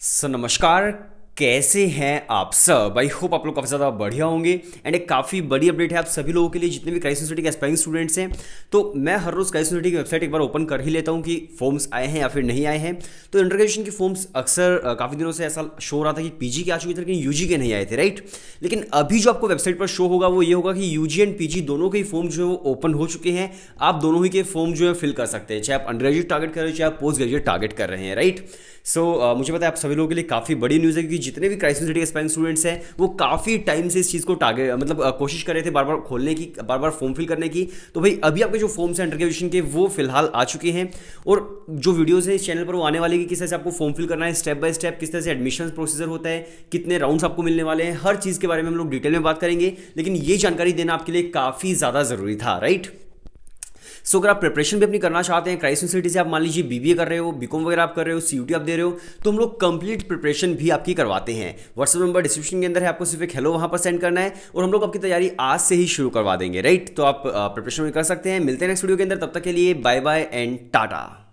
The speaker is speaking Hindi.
नमस्कार। कैसे हैं आप सब? आई होप आप लोग काफ़ी ज़्यादा बढ़िया होंगे। एंड एक काफ़ी बड़ी अपडेट है आप सभी लोगों के लिए जितने भी क्राइस यूनिवर्सिटी के एस्पायरिंग स्टूडेंट्स हैं। तो मैं हर रोज़ क्राइस यूनिवर्सिटी की वेबसाइट एक बार ओपन कर ही लेता हूं कि फॉर्म्स आए हैं या फिर नहीं आए हैं। तो अंडर ग्रेजुएशन के फॉर्म्स अक्सर काफ़ी दिनों से ऐसा शो हो रहा था कि पीजी के आ चुके थे लेकिन यूजी के नहीं आए थे, राइट। लेकिन अभी जो आपको वेबसाइट पर शो होगा वो ये होगा कि यूजी एंड पीजी दोनों के फॉर्म जो है वो ओपन हो चुके हैं। आप दोनों ही के फॉर्म जो है फिल कर सकते हैं, चाहे आप अंडर ग्रेजुएट टारगेट कर रहे हो चाहे आप पोस्ट ग्रेजुएट टारगेट कर रहे हैं, राइट। मुझे पता है आप सभी लोगों के लिए काफ़ी बड़ी न्यूज़ है क्योंकि जितने भी क्राइस यूनिवर्सिटी के एस्पायरिंग स्टूडेंट्स हैं वो काफ़ी टाइम से इस चीज़ को टारगेट कोशिश कर रहे थे बार बार खोलने की, बार बार फॉर्म फिल करने की। तो भाई अभी आपके जो फॉर्म्स हैं अंडर ग्रेजुएशन के वो फिलहाल आ चुके हैं और जो वीडियोज़ हैं इस चैनल पर वो आने वाले कि किस तरह से आपको फॉर्म फिल करना है स्टेप बाय स्टेप, किस तरह से एडमिशन प्रोसीजर होता है, कितने राउंड्स आपको मिलने वाले हैं, हर चीज़ के बारे में हम लोग डिटेल में बात करेंगे। लेकिन ये जानकारी देना आपके लिए काफ़ी ज़्यादा ज़रूरी था, राइट। अगर आप प्रिपरेशन भी अपनी करना चाहते हैं क्राइस यूनिवर्सिटी से, आप मान लीजिए बीबीए कर रहे हो, बीकॉम वगैरह आप कर रहे हो, सीयूटी आप दे रहे हो, तो हम लोग कंप्लीट प्रिपरेशन भी आपकी करवाते हैं। व्हाट्सएप नंबर डिस्क्रिप्शन के अंदर है, आपको सिर्फ एक हेलो वहां पर सेंड करना है और हम लोग आपकी तैयारी आज से ही शुरू करवा देंगे, राइट। तो आप प्रिपरेशन भी कर सकते हैं। मिलते हैं नेक्स्ट वीडियो के अंदर, तब तक के लिए बाय बाय एंड टाटा।